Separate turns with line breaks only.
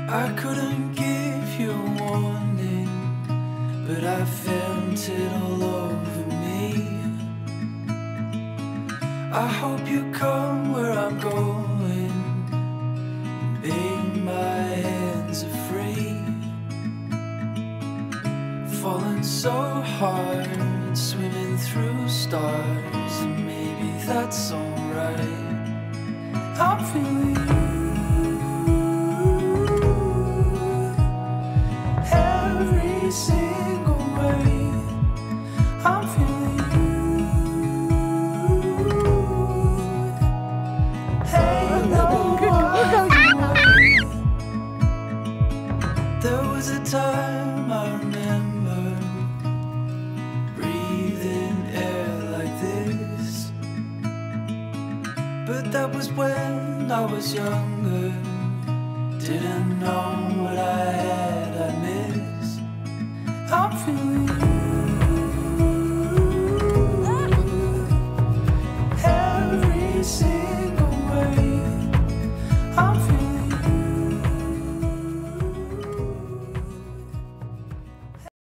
I couldn't give you a warning, but I felt it all over me. I hope you come where I'm going, babe, my hands are free. Falling so hard, swimming through stars, maybe that's alright. I'm feeling every single way. I'm feeling hey, no way. There was a time I remember breathing air like this, but that was when I was younger. Didn't know what I had, I missed. I'm feeling